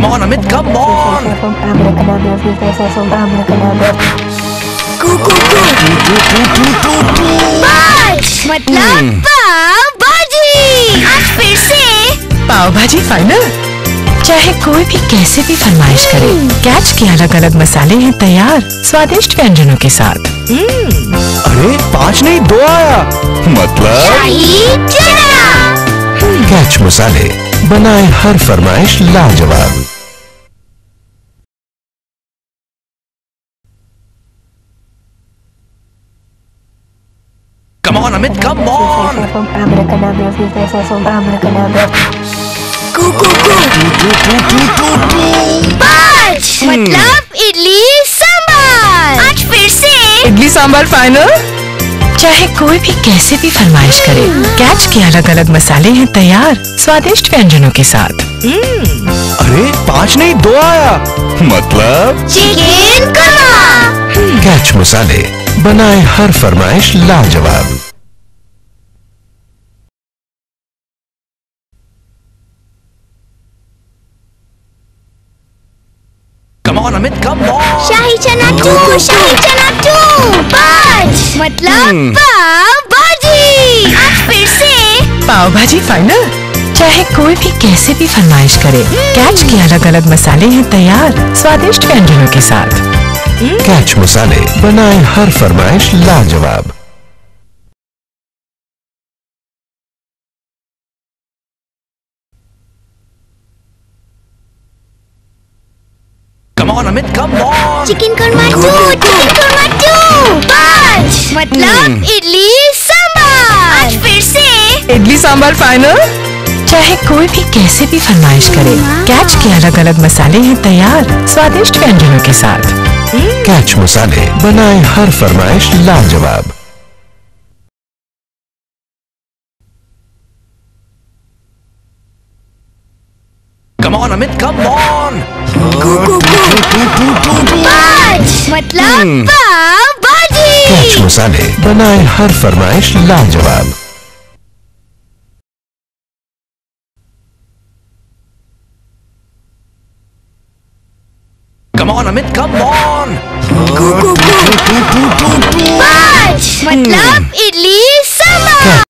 Come on, Amit, come on! मतलब पाव भाजी। आज फिर से पाव भाजी फाइनल। चाहे कोई भी कैसे भी फरमाइश करे, कैच के अलग अलग मसाले हैं तैयार स्वादिष्ट व्यंजनों के साथ। अरे 5 नहीं 2 आया, मतलब शाही चना। कैच मसाले बनाए हर फरमाइश लाजवाब। Come on, Amit, come on! मतलब इडली सांभर। आज फिर से इडली सांभर फाइनल। चाहे कोई भी कैसे भी फरमाइश करे, कैच के अलग अलग मसाले हैं तैयार स्वादिष्ट व्यंजनों के साथ। अरे 5 नहीं 2 आया, मतलब चिकन कबाब। कैच मसाले बनाए हर फरमाइश लाजवाब। Come on, Amit, come on! शाही चना 2, शाही चना 2। मतलब पाव भाजी। आज फिर से पाव भाजी फाइनल। चाहे कोई भी कैसे भी फरमाइश करे, कैच के अलग अलग मसाले हैं तैयार स्वादिष्ट व्यंजनों के साथ। कैच मसाले बनाए हर फरमाइश लाजवाब। Come on, Amit, come on! Chicken korma 2, chicken korma 2। मतलब इडली सांभर। आज फिर से इडली सांभर फाइनल। चाहे कोई भी कैसे भी फरमाइश करे, कैच के अलग अलग मसाले हैं तैयार स्वादिष्ट व्यंजनों के साथ। कैच मसाले बनाए हर फरमाइश लाजवाब। Come on, Amit, come on! मतलब पाव भाजी। कैच मसाले बनाए हर फरमाइश लाजवाब। Come on, Amit, come on! मतलब इडली